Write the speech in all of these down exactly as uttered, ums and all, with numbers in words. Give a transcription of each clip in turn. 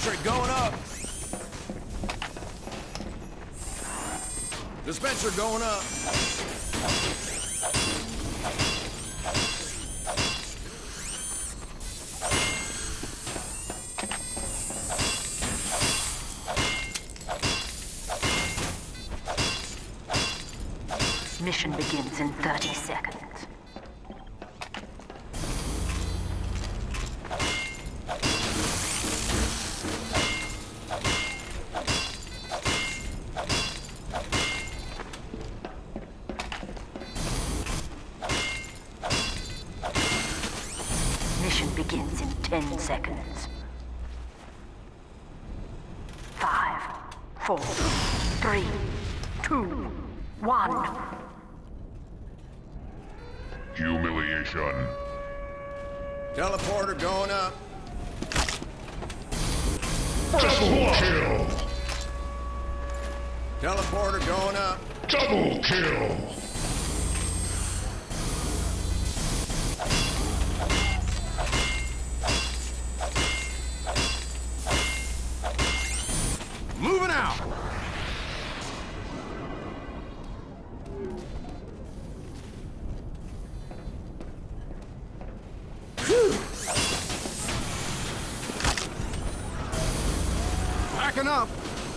District going up. Dispenser going up. Mission begins in thirty seconds. Mission begins in ten seconds. Five, four, three, two, one. Humiliation. Teleporter going up. Double kill. Teleporter going up. Double kill. Moving out. Backing up.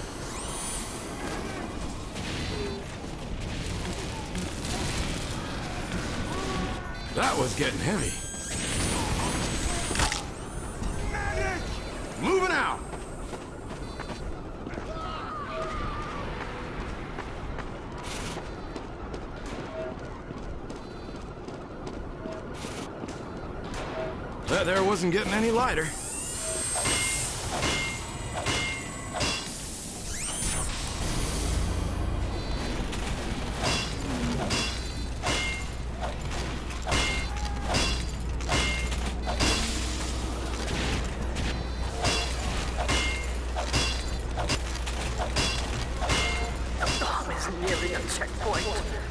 That was getting heavy. Medic! Moving out. That there wasn't getting any lighter. Nearing a checkpoint.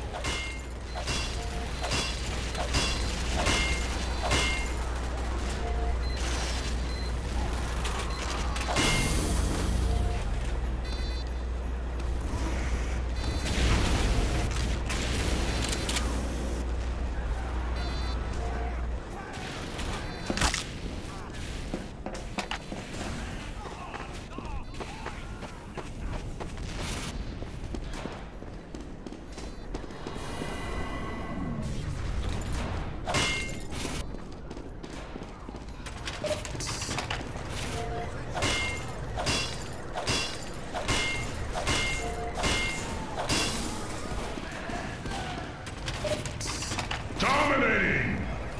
Dominating!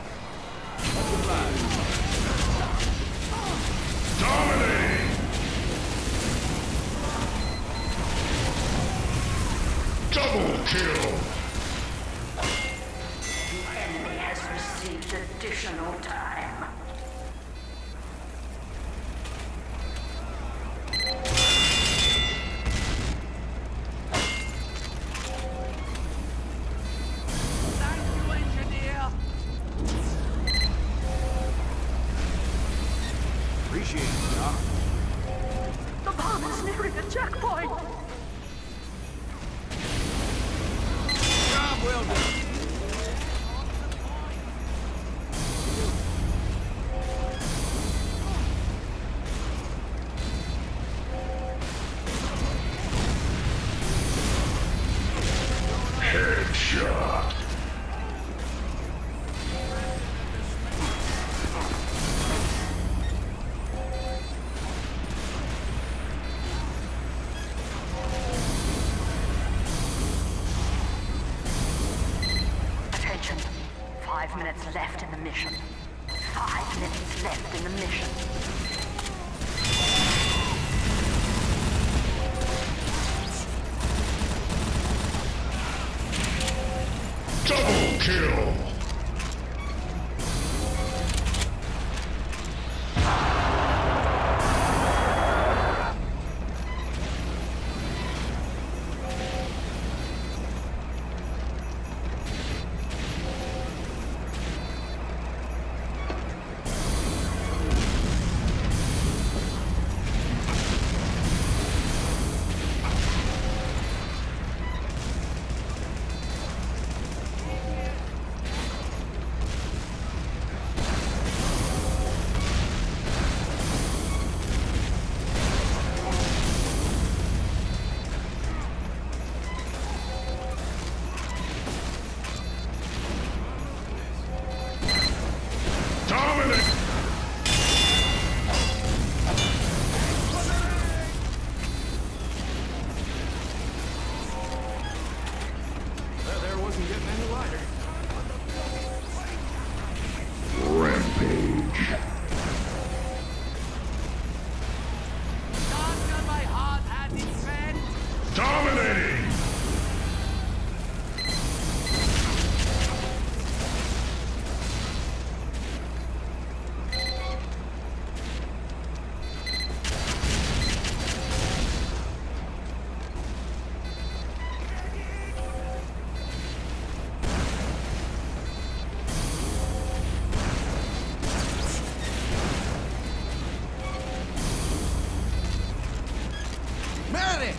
Dominating! Double kill! The enemy has received additional time. Appreciate it, Doc. The bomb is nearing a checkpoint. Job well done. Headshot! Attention. Five minutes left in the mission. Five minutes left in the mission. Double kill! Medic!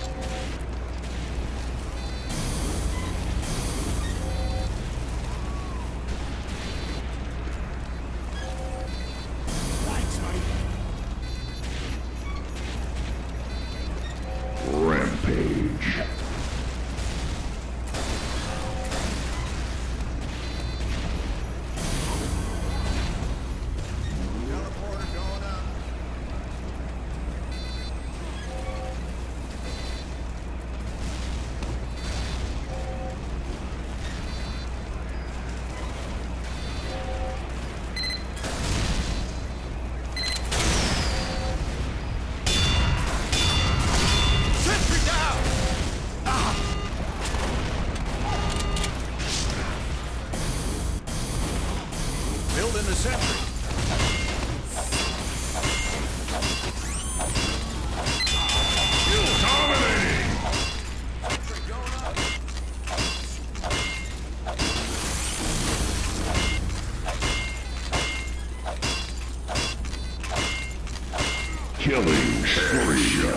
Rampage. Teleporter going up. Sentry down! Ah! Building the sentry. Dominating! Killing spree.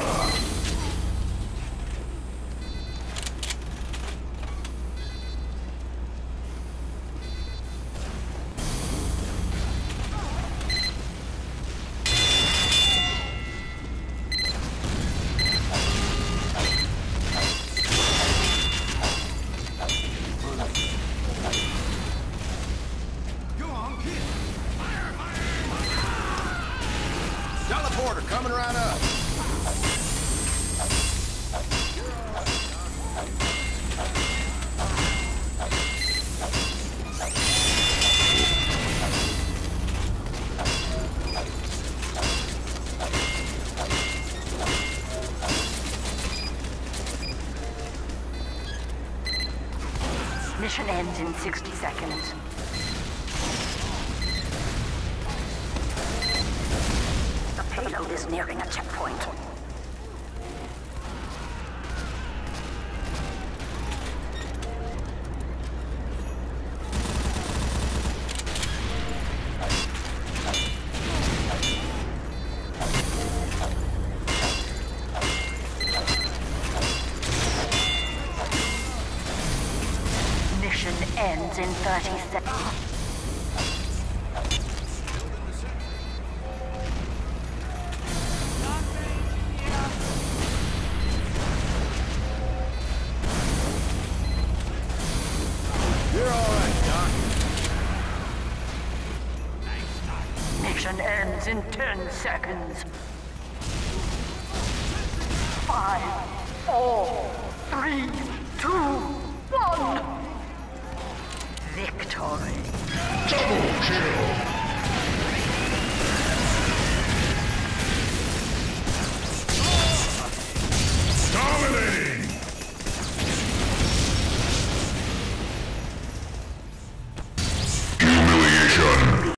Go on, kid. Fire, fire! Teleporter coming right up. Mission ends in sixty seconds. The payload is nearing a checkpoint. Mission ends in thirty seconds. You're all right, Doc. Mission ends in ten seconds. Five, four, three, two, one. Victory. Double kill!